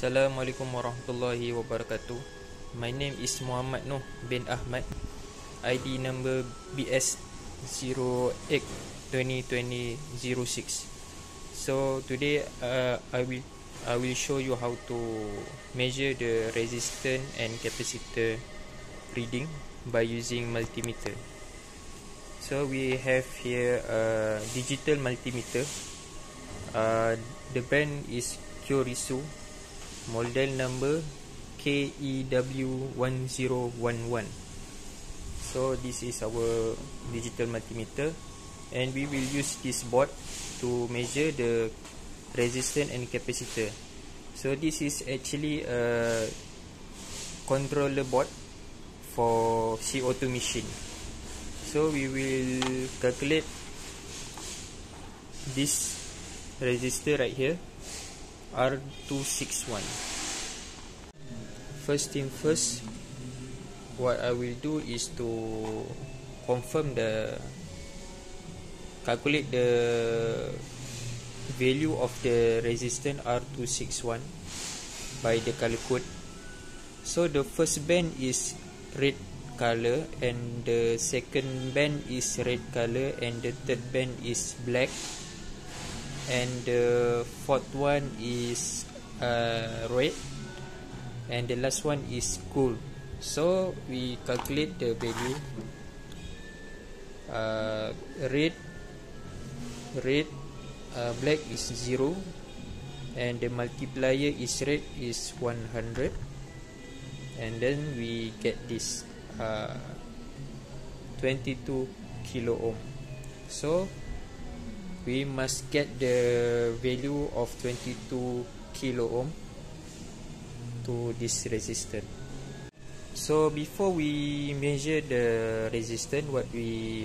Assalamualaikum warahmatullahi wabarakatuh. My name is Muhammad Noh bin Ahmad. ID number BS08202006. So today I will show you how to measure the resistance and capacitor reading by using multimeter. So we have here a digital multimeter. The brand is Kyorisu. Model number KEW1011. So this is our digital multimeter, and we will use this board to measure the resistance and capacitor. So this is actually a controller board for CO2 machine. So we will calculate this resistor right here, R261. First thing first, what I will do is to calculate the value of the resistance R261 by the color code. So the first band is red color, and the second band is red color, and the third band is black, and the fourth one is red, and the last one is gold. So we calculate the value. Black is 0, and the multiplier is red is 100, and then we get this 22 kilo ohm. So we must get the value of 22 kilo ohm to this resistor. So before we measure the resistance, what we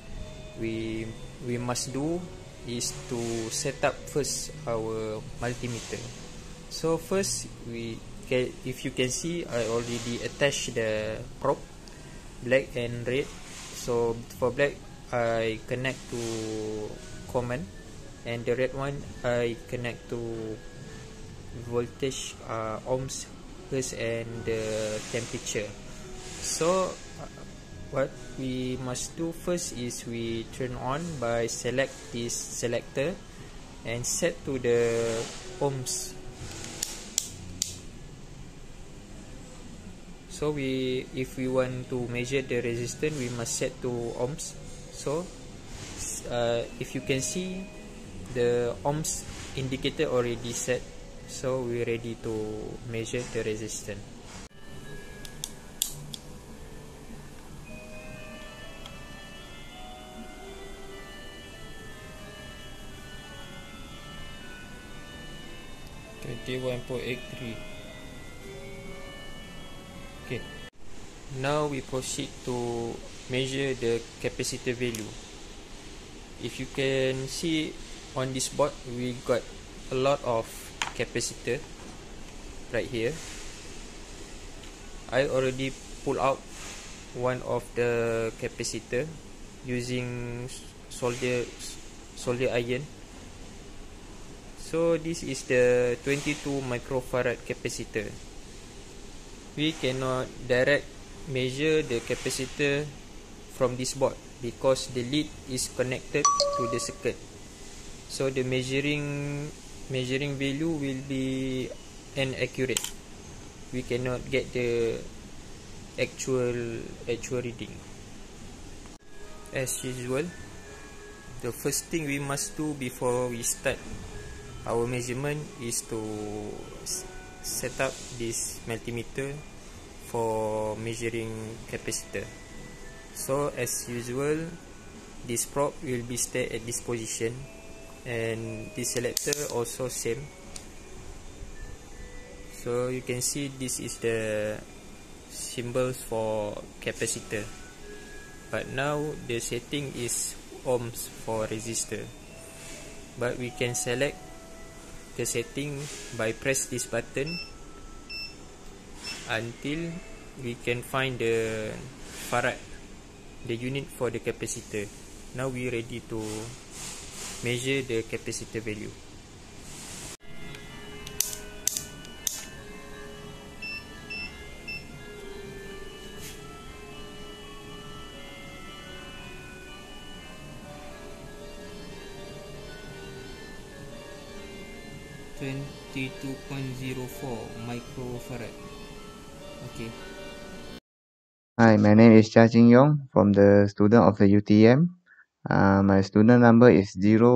must do is to set up first our multimeter. So first, if you can see, I already attached the probe, black and red. So for black, I connect to common, and the red one I connect to voltage, ohms, hertz, and the temperature. So what we must do first is we turn on by select this selector and set to the ohms. So if we want to measure the resistance, we must set to ohms. So if you can see, the ohms indicator already set, so we're ready to measure the resistance. Okay, 1.83. Okay, now we proceed to measure the capacitor value. If you can see on this board, we got a lot of capacitor right here. I already pull out one of the capacitor using solder iron. So this is the 22 microfarad capacitor. We cannot direct measure the capacitor from this board because the lead is connected to the circuit. So the measuring value will be inaccurate. We cannot get the actual reading. As usual, the first thing we must do before we start our measurement is to set up this multimeter for measuring capacitor. So as usual, this probe will be stay at this position, and this selector also same. So you can see this is the symbols for capacitor, but now the setting is ohms for resistor. But we can select the setting by press this button until we can find the farad, the unit for the capacitor. Now we ready to measure the capacitor value. 22.04 microfarad. Okay. Hi, my name is Cha Jing Yong from the student of the UTM. My student number is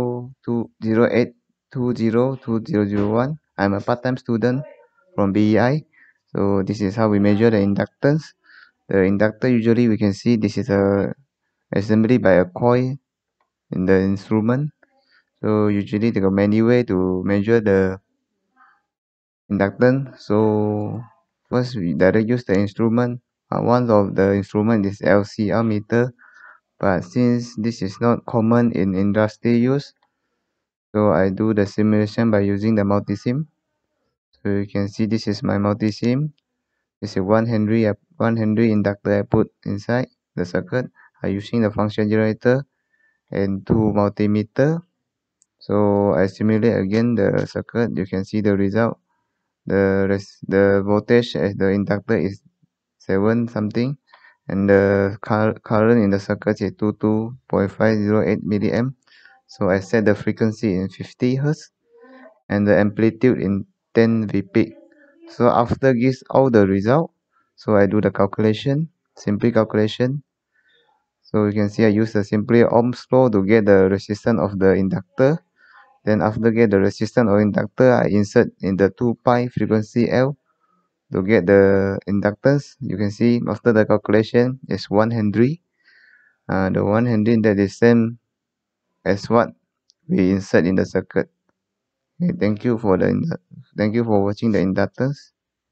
0208202001. I'm a part-time student from BEI. So this is how we measure the inductance. The inductor usually we can see this is a assembly by a coil in the instrument. So usually there are many way to measure the inductance. So first we directly use the instrument. One of the instrument is LCR meter. But since this is not common in industry use, so I do the simulation by using the multisim. So you can see this is my multisim. This is 1 Henry inductor I put inside the circuit. I using the function generator and 2 multimeter. So I simulate again the circuit. You can see the result. The voltage as the inductor is 7 something, and the current in the circuit is 22.508 milliamp. So I set the frequency in 50 Hz and the amplitude in 10 Vpeak. So after gives all the result, so I do the calculation, simply calculation. So you can see I use the simply Ohm's law to get the resistance of the inductor. Then after get the resistance of inductor, I insert in the 2 pi frequency L to get the inductance. You can see after the calculation is 1 Henry. The 1 Henry that is same as what we insert in the circuit. Okay, thank you for watching the inductance.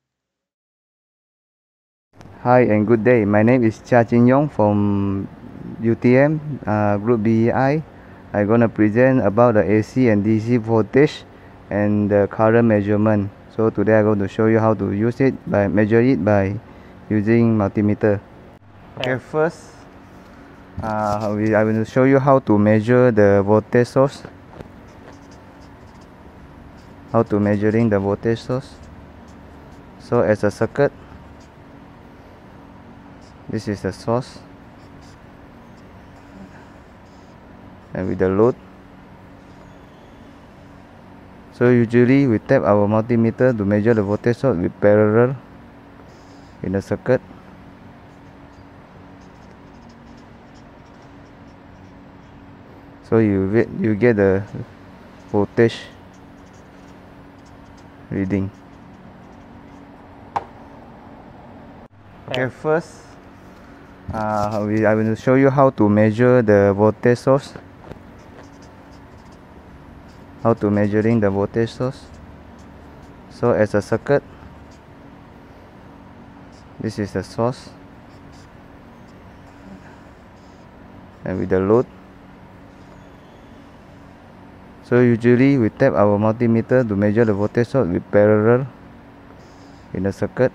Hi and good day. My name is Cha Jin Yong from UTM Group BEI. I'm gonna present about the AC and DC voltage and the current measurement. So today I'm going to show you how to use it by measure it by using multimeter. Okay, first I will show you how to measure the voltage source. How to measuring the voltage source. So as a circuit, this is the source, and with the load. So usually we tap our multimeter to measure the voltage source with parallel in the circuit. So you get the voltage reading. Okay, first I will show you how to measure the voltage source. How to measuring the voltage source. So as a circuit, this is the source, and with the load. So usually we tap our multimeter to measure the voltage source with parallel in the circuit.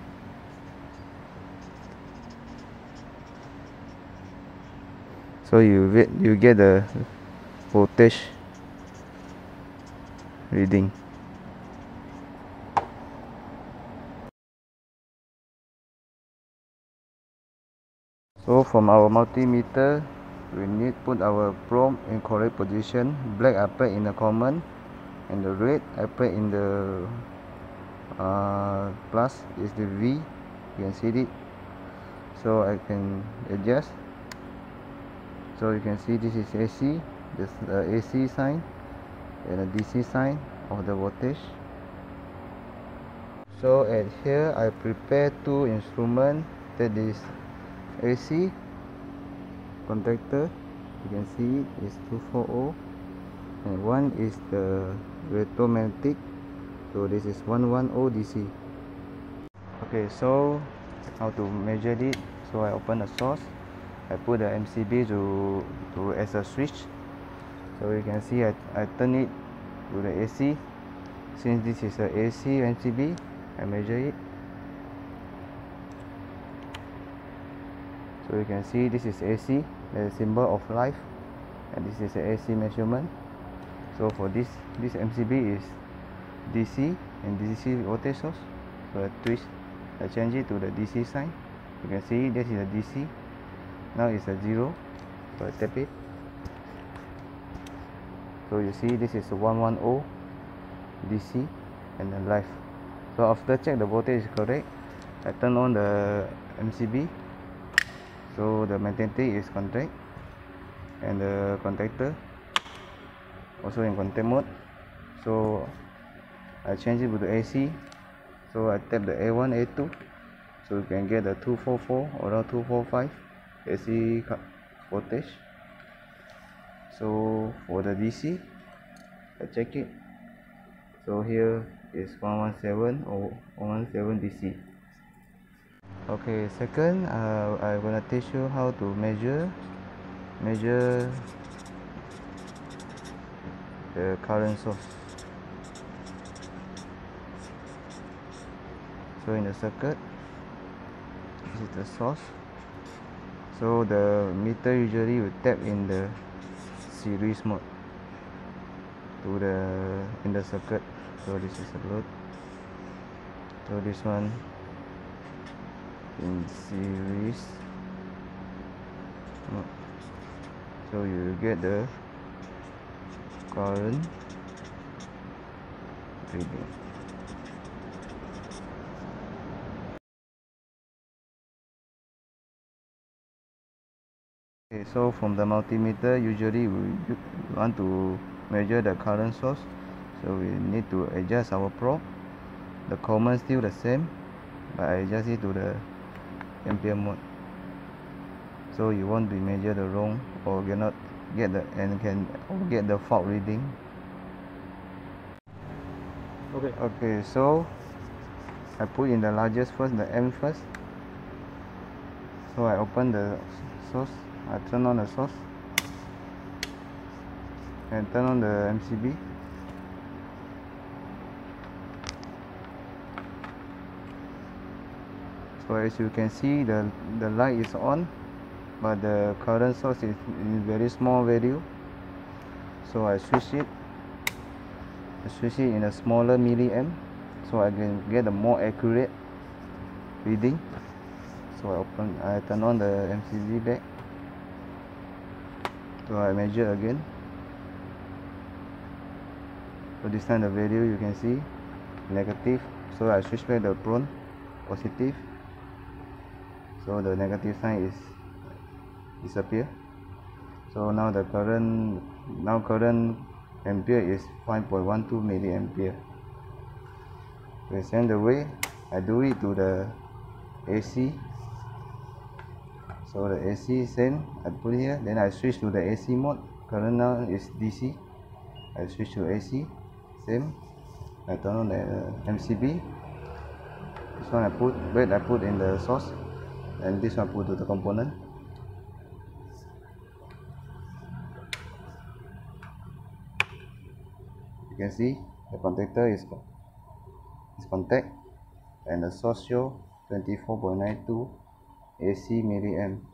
So you get the voltage reading. So from our multimeter, we need put our probe in correct position. Black I put in the common, and the red I put in the plus is the V. You can see it. So I can adjust. So you can see this is AC, this AC sign and a DC sign of the voltage. So at here I prepare 2 instruments, that is AC contactor, you can see it is 240, and one is the electromagnetic, so this is 110 DC. Okay, so how to measure it? So I open the source, I put the MCB to as a switch. So you can see I turn it to the AC. Since this is a AC MCB, I measure it. So you can see this is AC, the symbol of life, and this is a AC measurement. So for this MCB is DC and DC voltage source. So I twist, I change it to the DC sign. You can see this is a DC. Now it's a 0. So I tap it. So you see this is 110. DC and then live. So after check the voltage is correct, I turn on the MCB. So the magnetic is contact and the contactor also in contact mode. So I change it to AC. So I tap the A1, A2, so you can get the 244 or 245 AC voltage. So for the DC, I check it. So here is 117 or 117 DC. Okay, second, I'm gonna teach you how to measure the current source. So in the circuit, this is the source. So the meter usually will tap in the series mode to in the circuit. So this is the load. So this one in series mode. So you get the current reading. Okay, so from the multimeter, usually we want to measure the current source, so we need to adjust our probe. The common still the same, but I adjust it to the ampere mode, so you won't be measure the wrong or cannot get the can get the fault reading. Okay, so I put in the largest first, the M first. So I open the source, I turn on the source and turn on the MCB. So as you can see, the light is on, but the current source is in very small value. So I switch it in a smaller milliamp, so I can get a more accurate reading. So I turn on the MCB back. So I measure again. So this time the value you can see negative. So I switch back the prone positive. So the negative sign is disappear. So now the current ampere is 5.12 milliampere. The same the way I do it to the AC. So the AC same, I put here, then I switch to the AC mode. Current now is DC. I switch to AC, same. I turn on the MCB. This one I put in the source, and this one I put to the component. You can see the contactor is contact, and the source show 24.92 AC milliamp.